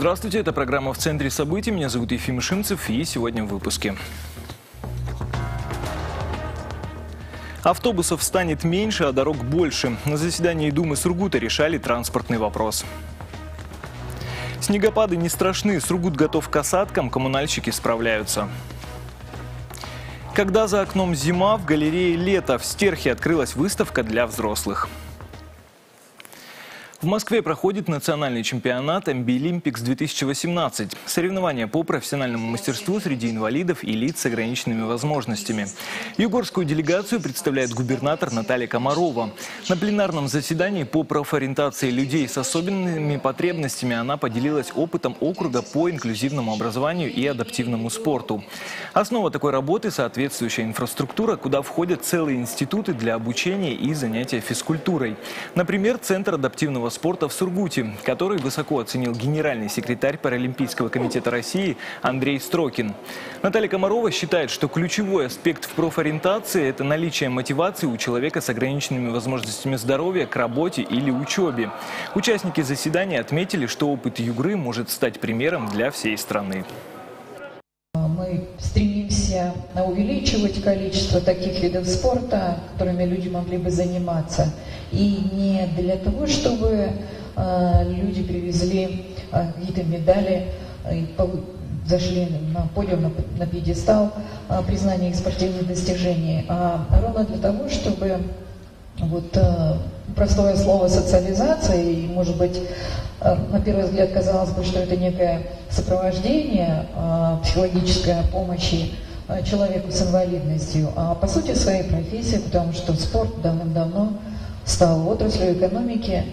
Здравствуйте, это программа «В центре событий». Меня зовут Ефим Шимцев, и сегодня в выпуске. Автобусов станет меньше, а дорог больше. На заседании Думы Сургута решали транспортный вопрос. Снегопады не страшны, Сургут готов к осадкам, коммунальщики справляются. Когда за окном зима, в галерее лето. В Стерхе открылась выставка для взрослых. В Москве проходит национальный чемпионат Ambilympics-2018. Соревнования по профессиональному мастерству среди инвалидов и лиц с ограниченными возможностями. Югорскую делегацию представляет губернатор Наталья Комарова. На пленарном заседании по профориентации людей с особенными потребностями она поделилась опытом округа по инклюзивному образованию и адаптивному спорту. Основа такой работы – соответствующая инфраструктура, куда входят целые институты для обучения и занятия физкультурой. Например, Центр адаптивного спорта в Сургуте, который высоко оценил генеральный секретарь Паралимпийского комитета России Андрей Строкин. Наталья Комарова считает, что ключевой аспект в профориентации – это наличие мотивации у человека с ограниченными возможностями здоровья к работе или учебе. Участники заседания отметили, что опыт Югры может стать примером для всей страны. Мы стремимся увеличивать количество таких видов спорта, которыми люди могли бы заниматься. И не для того, чтобы люди привезли какие-то медали и зашли на подиум, на пьедестал признания их спортивных достижений, а ровно для того, чтобы простое слово «социализация», и, может быть, на первый взгляд казалось бы, что это некое сопровождение психологической помощи человеку с инвалидностью, а по сути своей профессии, потому что спорт давным-давно стал отраслью экономики.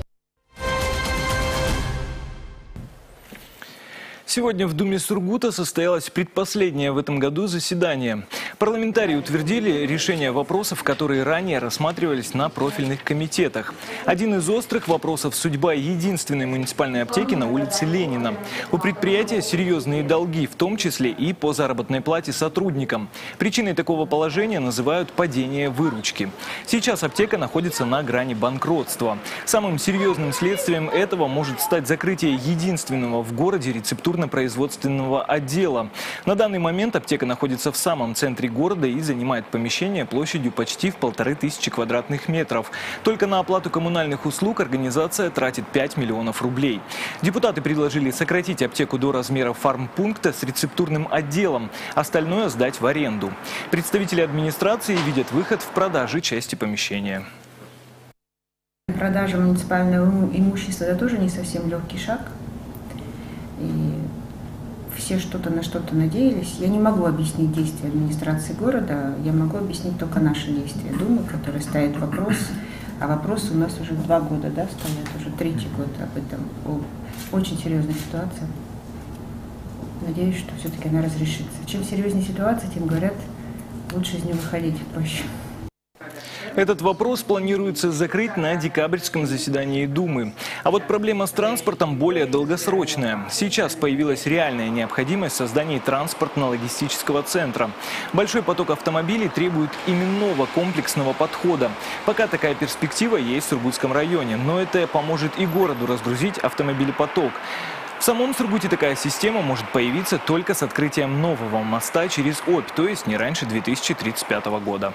Сегодня в Думе Сургута состоялось предпоследнее в этом году заседание. Парламентарии утвердили решение вопросов, которые ранее рассматривались на профильных комитетах. Один из острых вопросов – судьба единственной муниципальной аптеки на улице Ленина. У предприятия серьезные долги, в том числе и по заработной плате сотрудникам. Причиной такого положения называют падение выручки. Сейчас аптека находится на грани банкротства. Самым серьезным следствием этого может стать закрытие единственного в городе рецептурно-производственного отдела. На данный момент аптека находится в самом центре города и занимает помещение площадью почти в 1500 квадратных метров. Только на оплату коммунальных услуг организация тратит 5 миллионов рублей. Депутаты предложили сократить аптеку до размеров фармпункта с рецептурным отделом, остальное сдать в аренду. Представители администрации видят выход в продаже части помещения. Продажа муниципального имущества – это тоже не совсем легкий шаг. И все на что-то надеялись. Я не могу объяснить действия администрации города, я могу объяснить только наши действия Думы, которые ставят вопрос. А вопросы у нас уже 2 года стоят, уже 3-й год об этом. Очень серьезная ситуация. Надеюсь, что все-таки она разрешится. Чем серьезнее ситуация, тем, говорят, лучше из нее выходить проще. Этот вопрос планируется закрыть на декабрьском заседании Думы. А вот проблема с транспортом более долгосрочная. Сейчас появилась реальная необходимость создания транспортно-логистического центра. Большой поток автомобилей требует именного комплексного подхода. Пока такая перспектива есть в Сургутском районе, но это поможет и городу разгрузить автомобилепоток. В самом Сургуте такая система может появиться только с открытием нового моста через Обь, то есть не раньше 2035 года.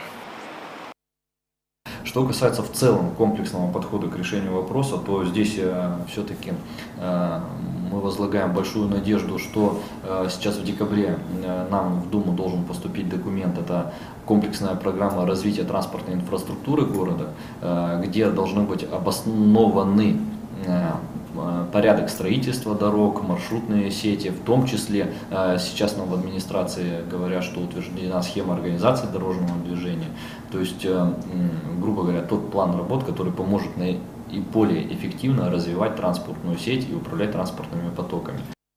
Что касается в целом комплексного подхода к решению вопроса, то здесь все-таки мы возлагаем большую надежду, что сейчас в декабре нам в Думу должен поступить документ, это комплексная программа развития транспортной инфраструктуры города, где должны быть обоснованы порядок строительства дорог, маршрутные сети, в том числе сейчас нам в администрации говорят, что утверждена схема организации дорожного движения, то есть, грубо говоря, тот план работ, который поможет и более эффективно развивать транспортную сеть и управлять транспортными потоками.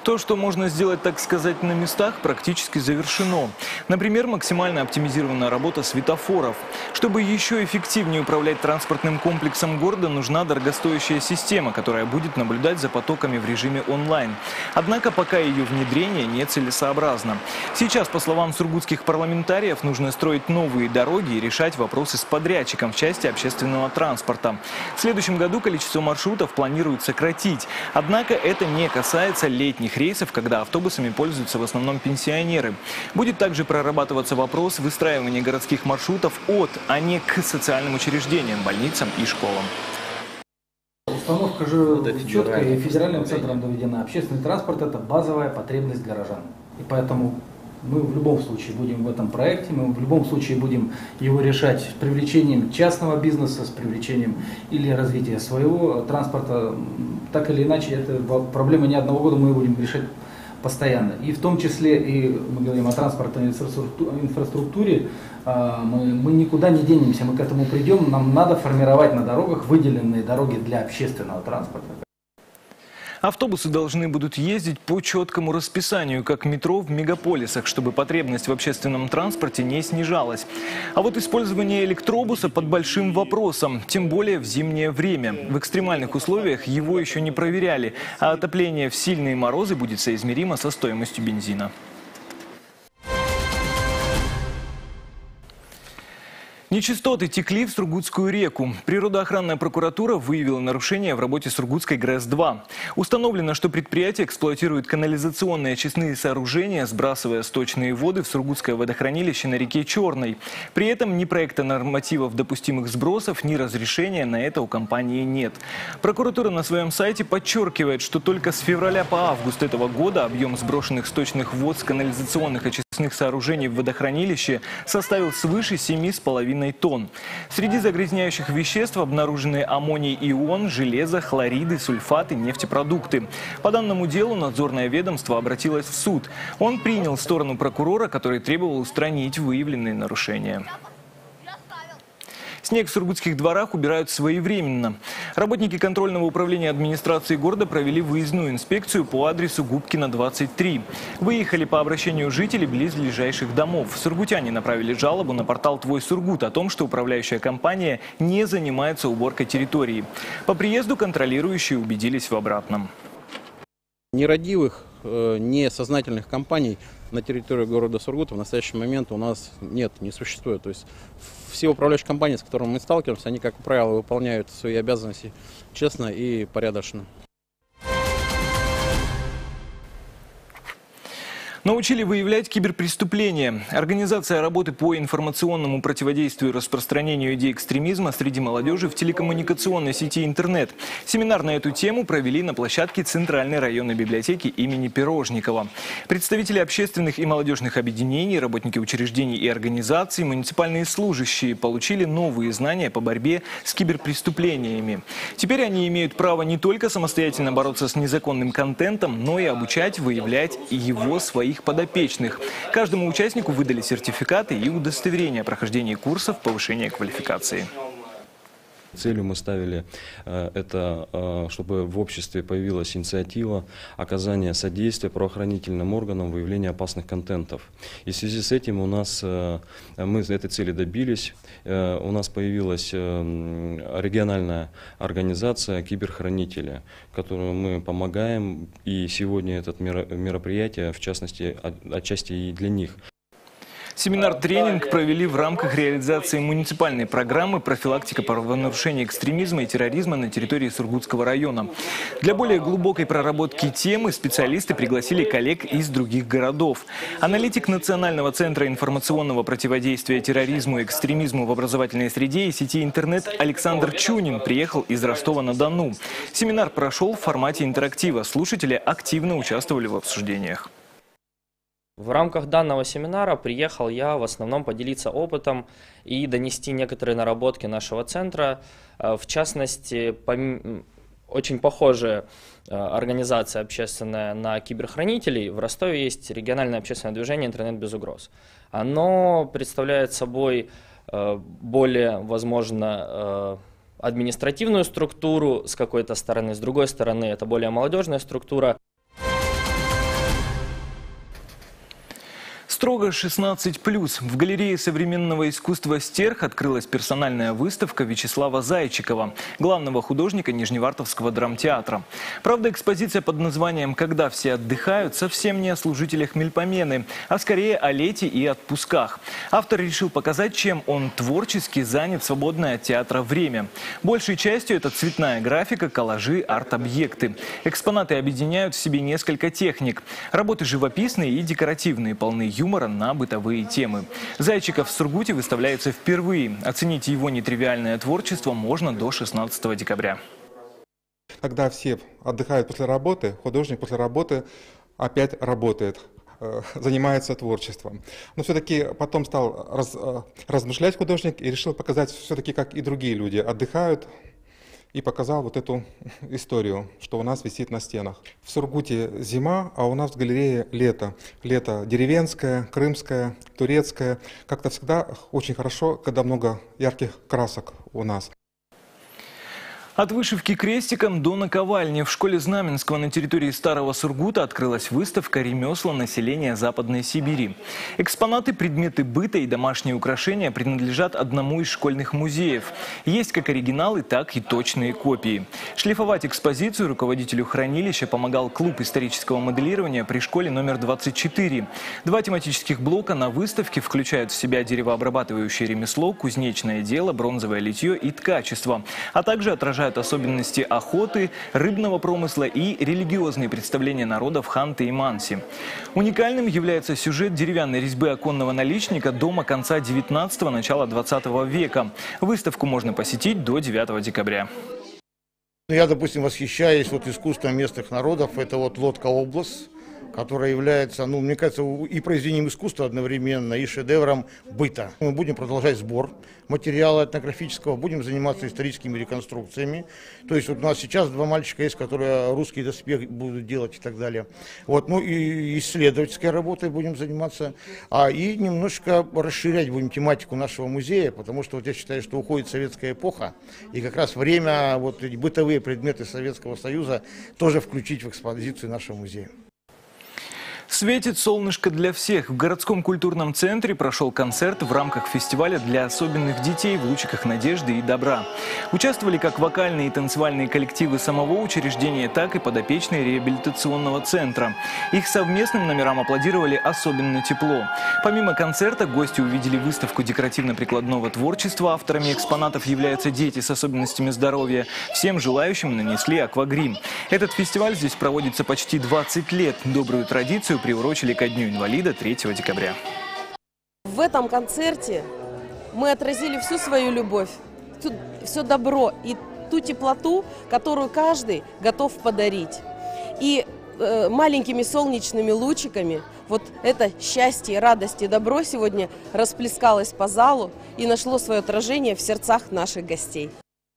То, что можно сделать, так сказать, на местах, практически завершено. Например, максимально оптимизирована работа светофоров. Чтобы еще эффективнее управлять транспортным комплексом города, нужна дорогостоящая система, которая будет наблюдать за потоками в режиме онлайн. Однако пока ее внедрение нецелесообразно. Сейчас, по словам сургутских парламентариев, нужно строить новые дороги и решать вопросы с подрядчиком в части общественного транспорта. В следующем году количество маршрутов планируют сократить. Однако это не касается летних рейсов, когда автобусами пользуются в основном пенсионеры. Будет также прорабатываться вопрос выстраивания городских маршрутов от, а не к социальным учреждениям, больницам и школам. Установка же четко и федеральным центром доведена. Общественный транспорт – это базовая потребность горожан. И поэтому мы в любом случае будем в этом проекте, мы в любом случае будем его решать с привлечением частного бизнеса, с привлечением или развития своего транспорта. Так или иначе, это проблема не одного года, мы ее будем решать постоянно. И в том числе, и мы говорим о транспортной инфраструктуре, мы никуда не денемся, мы к этому придем. Нам надо формировать на дорогах выделенные дороги для общественного транспорта. Автобусы должны будут ездить по четкому расписанию, как метро в мегаполисах, чтобы потребность в общественном транспорте не снижалась. А вот использование электробуса под большим вопросом, тем более в зимнее время. В экстремальных условиях его еще не проверяли, а отопление в сильные морозы будет соизмеримо со стоимостью бензина. Нечистоты текли в Сургутскую реку. Природоохранная прокуратура выявила нарушения в работе Сургутской ГРЭС-2. Установлено, что предприятие эксплуатирует канализационные очистные сооружения, сбрасывая сточные воды в Сургутское водохранилище на реке Черной. При этом ни проекта нормативов допустимых сбросов, ни разрешения на это у компании нет. Прокуратура на своем сайте подчеркивает, что только с февраля по август этого года объем сброшенных сточных вод с канализационных очистных сооружений в водохранилище составил свыше 7,5 тонн. Среди загрязняющих веществ обнаружены аммоний ион, железо, хлориды, сульфаты, нефтепродукты. По данному делу надзорное ведомство обратилось в суд. Он принял сторону прокурора, который требовал устранить выявленные нарушения. Снег в сургутских дворах убирают своевременно. Работники контрольного управления администрации города провели выездную инспекцию по адресу Губкина, 23. Выехали по обращению жителей близлежащих домов. Сургутяне направили жалобу на портал «Твой Сургут» о том, что управляющая компания не занимается уборкой территории. По приезду контролирующие убедились в обратном. Нерадивых, несознательных компаний на территории города Сургута в настоящий момент у нас нет, не существует. То есть все управляющие компании, с которыми мы сталкиваемся, они, как правило, выполняют свои обязанности честно и порядочно. Научили выявлять киберпреступления. Организация работы по информационному противодействию распространению идей экстремизма среди молодежи в телекоммуникационной сети интернет. Семинар на эту тему провели на площадке Центральной районной библиотеки имени Пирожникова. Представители общественных и молодежных объединений, работники учреждений и организаций, муниципальные служащие получили новые знания по борьбе с киберпреступлениями. Теперь они имеют право не только самостоятельно бороться с незаконным контентом, но и обучать, выявлять его своих подопечных. Каждому участнику выдали сертификаты и удостоверения о прохождении курсов повышения квалификации. Целью мы ставили это, чтобы в обществе появилась инициатива оказания содействия правоохранительным органам в выявлении опасных контентов. И в связи с этим мы этой цели добились. У нас появилась региональная организация «Киберхранители», которую мы помогаем. И сегодня это мероприятие, в частности, отчасти и для них. Семинар-тренинг провели в рамках реализации муниципальной программы «Профилактика правонарушений экстремизма и терроризма на территории Сургутского района». Для более глубокой проработки темы специалисты пригласили коллег из других городов. Аналитик Национального центра информационного противодействия терроризму и экстремизму в образовательной среде и сети интернет Александр Чунин приехал из Ростова-на-Дону. Семинар прошел в формате интерактива. Слушатели активно участвовали в обсуждениях. В рамках данного семинара приехал я в основном поделиться опытом и донести некоторые наработки нашего центра. В частности, очень похожая организация общественная на киберхранителей. В Ростове есть региональное общественное движение «Интернет без угроз». Оно представляет собой более, возможно, административную структуру с какой-то стороны, с другой стороны это более молодежная структура. Строго 16+. В галерее современного искусства «Стерх» открылась персональная выставка Вячеслава Зайчикова, главного художника Нижневартовского драмтеатра. Правда, экспозиция под названием «Когда все отдыхают» совсем не о служителях Мельпомены, а скорее о лете и отпусках. Автор решил показать, чем он творчески занят в свободное от театра время. Большей частью это цветная графика, коллажи, арт-объекты. Экспонаты объединяют в себе несколько техник. Работы живописные и декоративные, полны юмора на бытовые темы. Зайчиков в Сургуте выставляется впервые. Оценить его нетривиальное творчество можно до 16 декабря. Когда все отдыхают после работы, художник после работы опять работает, занимается творчеством. Но все-таки потом стал размышлять художник и решил показать все-таки, как и другие люди отдыхают. И показал вот эту историю, что у нас висит на стенах. В Сургуте зима, а у нас в галерее лето. Лето деревенское, крымское, турецкое. Как-то всегда очень хорошо, когда много ярких красок у нас. От вышивки крестиком до наковальни в школе Знаменского на территории Старого Сургута открылась выставка «Ремесла населения Западной Сибири». Экспонаты, предметы быта и домашние украшения принадлежат одному из школьных музеев. Есть как оригиналы, так и точные копии. Шлифовать экспозицию руководителю хранилища помогал клуб исторического моделирования при школе номер 24. Два тематических блока на выставке включают в себя деревообрабатывающее ремесло, кузнечное дело, бронзовое литье и ткачество, а также отражают особенности охоты, рыбного промысла и религиозные представления народов Ханты и Манси. Уникальным является сюжет деревянной резьбы оконного наличника дома конца 19-го, начала 20 века. Выставку можно посетить до 9 декабря. Я, допустим, восхищаюсь искусством местных народов. Это лодка «Облас», которая является, мне кажется, и произведением искусства одновременно, и шедевром быта. Мы будем продолжать сбор материала этнографического, будем заниматься историческими реконструкциями. То есть у нас сейчас два мальчика есть, которые русский доспех будут делать и так далее. И исследовательской работой будем заниматься, и немножко расширять будем тематику нашего музея, потому что я считаю, что уходит советская эпоха, и как раз время эти бытовые предметы Советского Союза тоже включить в экспозицию нашего музея. Светит солнышко для всех. В городском культурном центре прошел концерт в рамках фестиваля для особенных детей в лучиках надежды и добра. Участвовали как вокальные и танцевальные коллективы самого учреждения, так и подопечные реабилитационного центра. Их совместным номерам аплодировали особенно тепло. Помимо концерта, гости увидели выставку декоративно-прикладного творчества. Авторами экспонатов являются дети с особенностями здоровья. Всем желающим нанесли аквагрим. Этот фестиваль здесь проводится почти 20 лет. Добрую традицию приурочили ко Дню инвалида 3 декабря. В этом концерте мы отразили всю свою любовь, все добро и ту теплоту, которую каждый готов подарить. И маленькими солнечными лучиками это счастье, радость и добро сегодня расплескалось по залу и нашло свое отражение в сердцах наших гостей.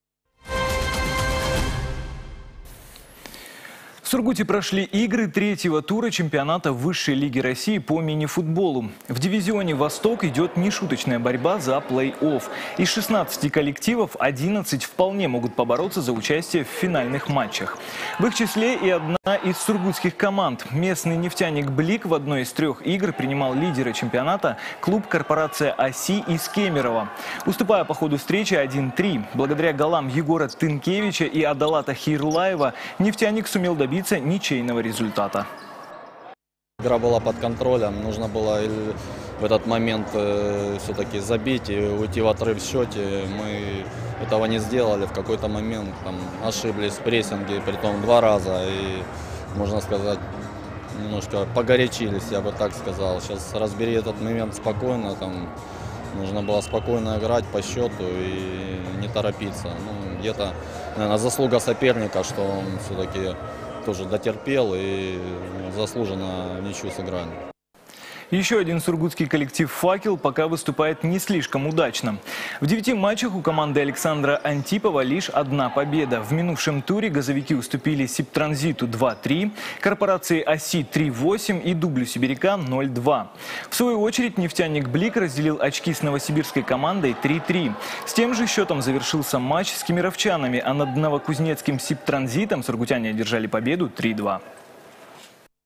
В Сургуте прошли игры третьего тура чемпионата Высшей лиги России по мини-футболу. В дивизионе «Восток» идет нешуточная борьба за плей-офф. Из 16 коллективов 11 вполне могут побороться за участие в финальных матчах. В их числе и одна из сургутских команд. Местный нефтяник «Блик» в одной из 3 игр принимал лидера чемпионата клуб «Корпорация Оси» из Кемерово. Уступая по ходу встречи 1-3, благодаря голам Егора Тынкевича и Адалата Хейрулаева, нефтяник сумел добиться ничейного результата. Игра была под контролем, нужно было в этот момент все-таки забить и уйти в отрыв в счете. Мы этого не сделали, в какой-то момент ошиблись в прессинге, притом 2 раза. И, можно сказать, немножко погорячились, я бы так сказал. Сейчас разбери этот момент спокойно, нужно было спокойно играть по счету и не торопиться. Где-то, наверное, заслуга соперника, что он все-таки тоже дотерпел и заслуженно в ничью сыграли. Еще один сургутский коллектив «Факел» пока выступает не слишком удачно. В 9 матчах у команды Александра Антипова лишь 1 победа. В минувшем туре газовики уступили Сибтранзиту 2-3, корпорации «Оси» 3-8 и дублю сибиряка 0-2. В свою очередь нефтяник «Блик» разделил очки с новосибирской командой 3-3. С тем же счетом завершился матч с кемеровчанами, а над новокузнецким Сибтранзитом сургутяне одержали победу 3-2.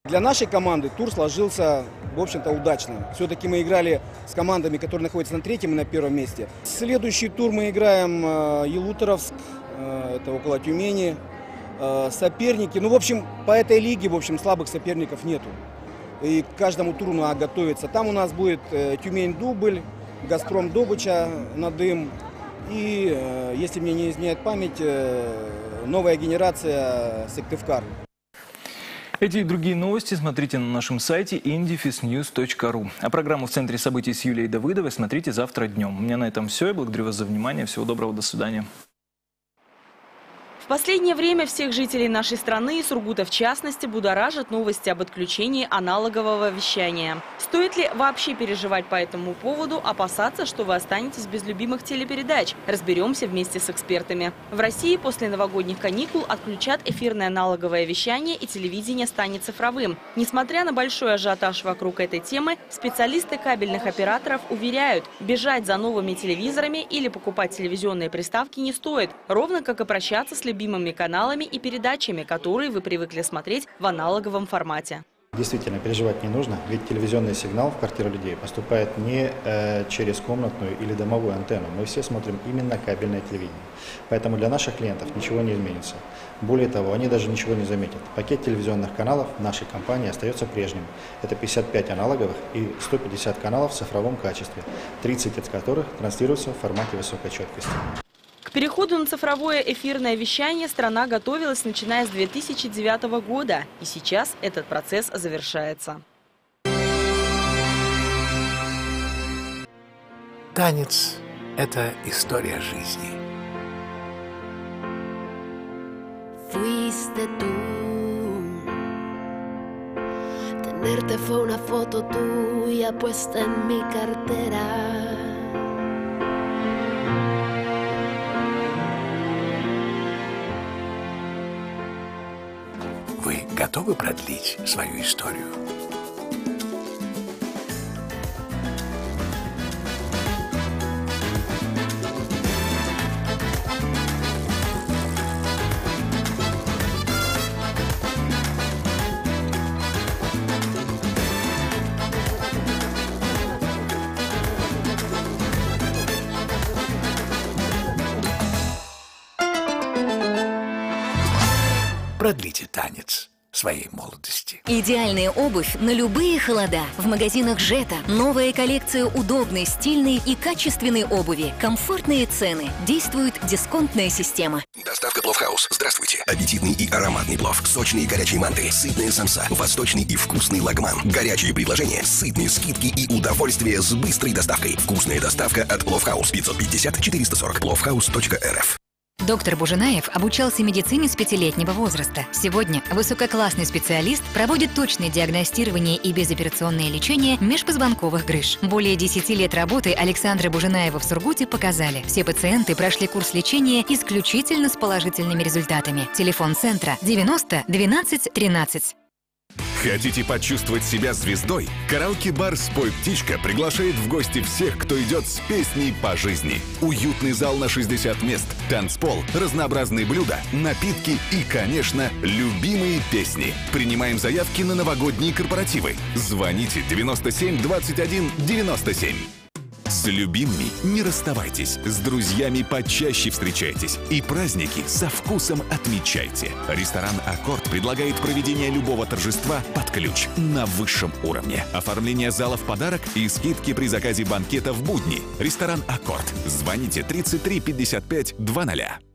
Для нашей команды тур сложился, в общем-то, удачно. Все-таки мы играли с командами, которые находятся на 3-м и на 1-м месте. Следующий тур мы играем Елуторовск, это около Тюмени. Соперники, ну, в общем, по этой лиге, в общем, слабых соперников нету. И к каждому туру надо готовиться. Там у нас будет Тюмень-Дубль, Газпром-Добыча, Надым. И, если мне не изменяет память, новая генерация Сыктывкар. Эти и другие новости смотрите на нашем сайте indifisnews.ru. А программу «В центре событий» с Юлией Давыдовой смотрите завтра днем. У меня на этом все. Я благодарю вас за внимание. Всего доброго. До свидания. В последнее время всех жителей нашей страны, и Сургута в частности, будоражат новости об отключении аналогового вещания. Стоит ли вообще переживать по этому поводу, опасаться, что вы останетесь без любимых телепередач? Разберемся вместе с экспертами. В России после новогодних каникул отключат эфирное аналоговое вещание, и телевидение станет цифровым. Несмотря на большой ажиотаж вокруг этой темы, специалисты кабельных операторов уверяют, бежать за новыми телевизорами или покупать телевизионные приставки не стоит, ровно как и прощаться с любимыми каналами и передачами, которые вы привыкли смотреть в аналоговом формате. Действительно, переживать не нужно, ведь телевизионный сигнал в квартиру людей поступает не через комнатную или домовую антенну. Мы все смотрим именно кабельное телевидение. Поэтому для наших клиентов ничего не изменится. Более того, они даже ничего не заметят. Пакет телевизионных каналов нашей компании остается прежним. Это 55 аналоговых и 150 каналов в цифровом качестве, 30 из которых транслируются в формате высокой четкости. К переходу на цифровое эфирное вещание страна готовилась, начиная с 2009 года. И сейчас этот процесс завершается. Танец – это история жизни. Fuiste tú. Tenerte fue una foto tuya puesta en mi cartera. Вы готовы продлить свою историю? Продлите танец своей молодости. Идеальная обувь на любые холода. В магазинах Жета новая коллекция удобной, стильной и качественной обуви. Комфортные цены. Действует дисконтная система. Доставка Пловхаус. Здравствуйте. Аппетитный и ароматный плов. Сочные горячие манты. Сытная самса. Восточный и вкусный лагман. Горячие предложения. Сытные скидки и удовольствие с быстрой доставкой. Вкусная доставка от Пловхаус. 550 440 plовhaus.rf. Доктор Буженаев обучался медицине с 5-летнего возраста. Сегодня высококлассный специалист проводит точное диагностирование и безоперационное лечение межпозвонковых грыж. Более 10 лет работы Александра Буженаева в Сургуте показали. Все пациенты прошли курс лечения исключительно с положительными результатами. Телефон центра 90 12 13. Хотите почувствовать себя звездой? Караоке-бар «Спой, птичка» приглашает в гости всех, кто идет с песней по жизни. Уютный зал на 60 мест, танцпол, разнообразные блюда, напитки и, конечно, любимые песни. Принимаем заявки на новогодние корпоративы. Звоните 97 21 97. С любимыми не расставайтесь, с друзьями почаще встречайтесь и праздники со вкусом отмечайте. Ресторан «Аккорд» предлагает проведение любого торжества под ключ на высшем уровне. Оформление зала в подарок и скидки при заказе банкета в будни. Ресторан «Аккорд». Звоните 33 55 00.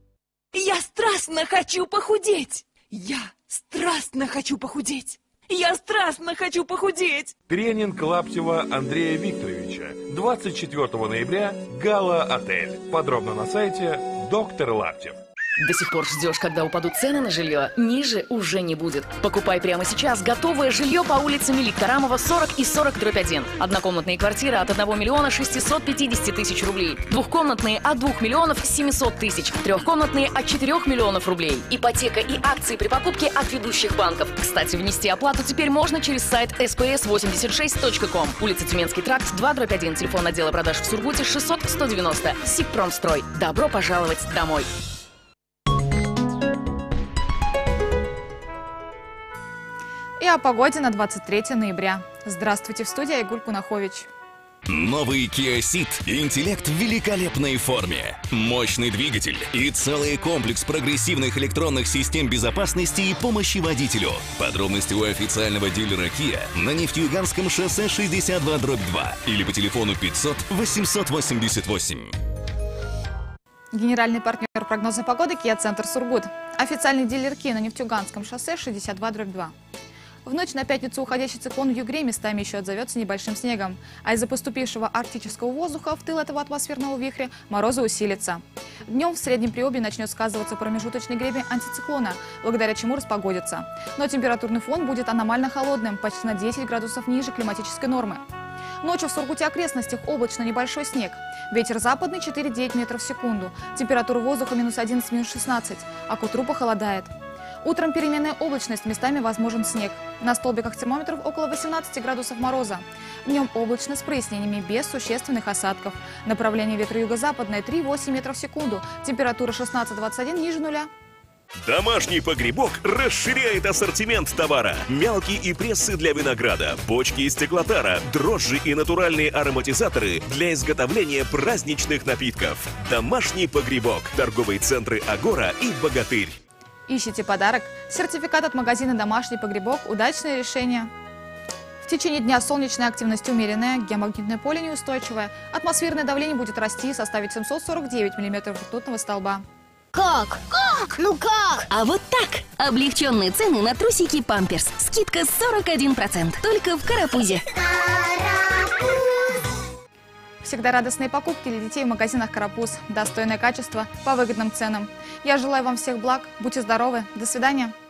Я страстно хочу похудеть! Я страстно хочу похудеть! Я страстно хочу похудеть! Тренинг Лаптева Андрея Викторовича. 24 ноября. Гала-отель. Подробно на сайте «Доктор Лаптев». До сих пор ждешь, когда упадут цены на жилье? Ниже уже не будет. Покупай прямо сейчас готовое жилье по улице Мелик Тарамова, 40 и 40/1. Однокомнатные квартиры от 1 миллиона 650 тысяч рублей. Двухкомнатные от 2 миллионов 700 тысяч. Трехкомнатные от 4 миллионов рублей. Ипотека и акции при покупке от ведущих банков. Кстати, внести оплату теперь можно через сайт sps86.com. Улица Тюменский тракт, 2/1. Телефон отдела продаж в Сургуте 600 190. Сибпромстрой. Добро пожаловать домой. И о погоде на 23 ноября. Здравствуйте, в студии Айгуль Кунахович. Новый Kia Ceed. Интеллект в великолепной форме. Мощный двигатель и целый комплекс прогрессивных электронных систем безопасности и помощи водителю. Подробности у официального дилера Kia на Нефтеюганском шоссе 62/2 или по телефону 500 888. Генеральный партнер прогноза погоды Kia Центр Сургут. Официальный дилер Kia на Нефтеюганском шоссе 62/2. В ночь на пятницу уходящий циклон в Югре местами еще отзовется небольшим снегом. А из-за поступившего арктического воздуха в тыл этого атмосферного вихря морозы усилятся. Днем в среднем Приобье начнет сказываться промежуточный гребень антициклона, благодаря чему распогодится. Но температурный фон будет аномально холодным, почти на 10 градусов ниже климатической нормы. Ночью в Сургуте и окрестностях облачно, небольшой снег. Ветер западный 4-9 метров в секунду. Температура воздуха -11, -16, а к утру похолодает. Утром переменная облачность, местами возможен снег. На столбиках термометров около 18 градусов мороза. Днем облачно с прояснениями, без существенных осадков. Направление ветра юго-западное 3-8 метров в секунду. Температура 16-21 ниже нуля. Домашний погребок расширяет ассортимент товара. Мелки и прессы для винограда, бочки из стеклотара, дрожжи и натуральные ароматизаторы для изготовления праздничных напитков. Домашний погребок. Торговые центры «Агора» и «Богатырь». Ищите подарок? Сертификат от магазина «Домашний погребок» – удачное решение. В течение дня солнечная активность умеренная, геомагнитное поле неустойчивое. Атмосферное давление будет расти и составить 749 мм ртутного столба. Как? Как? Ну как? А вот так! Облегченные цены на трусики «Памперс». Скидка 41%. Только в Карапузе. Всегда радостные покупки для детей в магазинах «Карапуз». Достойное качество по выгодным ценам. Я желаю вам всех благ. Будьте здоровы. До свидания.